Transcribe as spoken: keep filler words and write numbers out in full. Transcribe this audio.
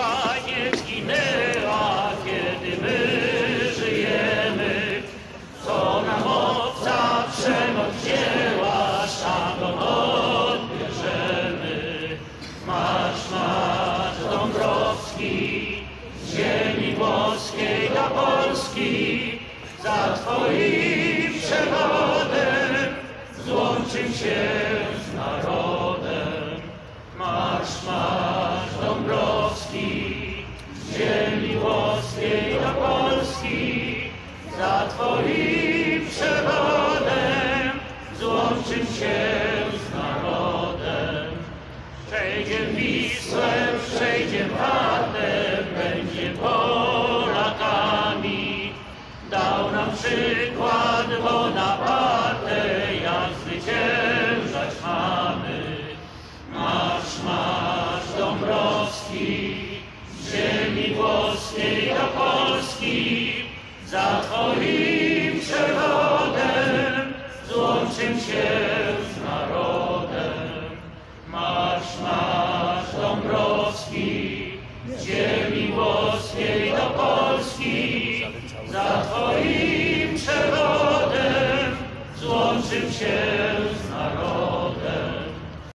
Polska nie zginęła, kiedy my żyjemy. Co nam obca przemoc wzięła, sztabą odbierzemy. Marsz, marsz Dąbrowski, z ziemi włoskiej do Polski, za Twoim przewodem złączył się z narodem. Marsz, marsz Dąbrowski, z ziemi włoskiej do Polski, za Twoim przewodem złączył się z narodem. Przejdziem Wisłę, przejdziem Wartę, będziem Polakami. Dał nam przykład Bonaparte, jak zwyciężać mamy. Marsz, marsz Dąbrowski, z ziemi włoskiej do Polski, za Twoim przewodem złączył się z narodem. Marsz, marsz Dąbrowski, z ziemi włoskiej do Polski, za Twoim przewodem złączył się